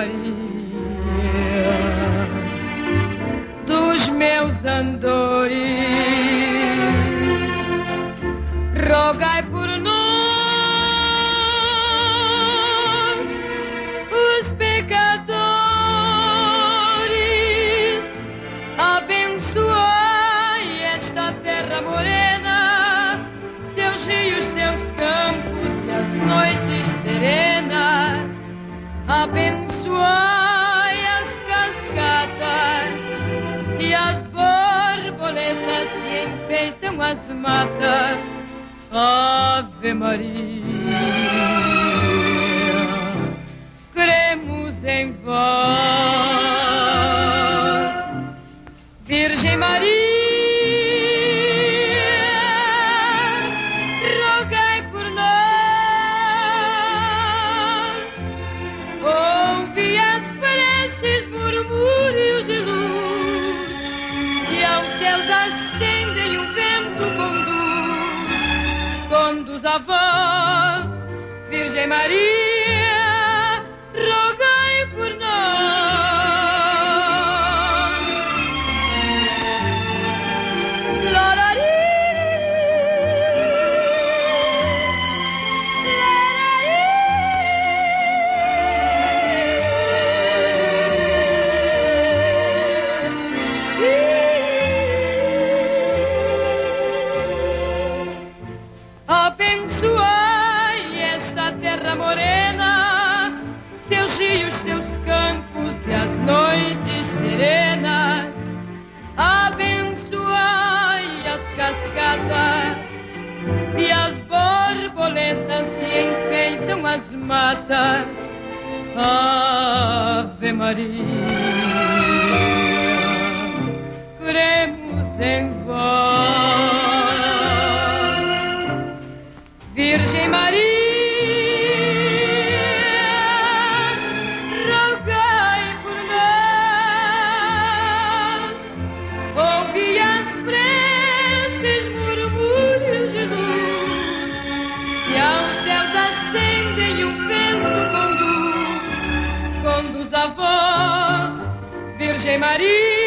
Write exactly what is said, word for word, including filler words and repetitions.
Maria, dos meus andores, rogai por nós, os pecadores, abençoai esta terra morena, seus rios, seus campos e as noites serenas. Abençoai as cascatas e as borboletas que enfeitam as matas. Ave Maria, cremos em vós, Virgem Maria. A vós, Virgem Maria, rogai por nós. Lorari, abençoai esta terra morena, seus rios, seus campos e as noites serenas. Abençoai as cascatas e as borboletas que enfeitam as matas. Ave Maria, cremos em vós, Virgem Maria, rogai por nós. Ouvi as preces, murmúrios de luz, que aos céus acendem e o vento conduz. Conduz a vós, Virgem Maria.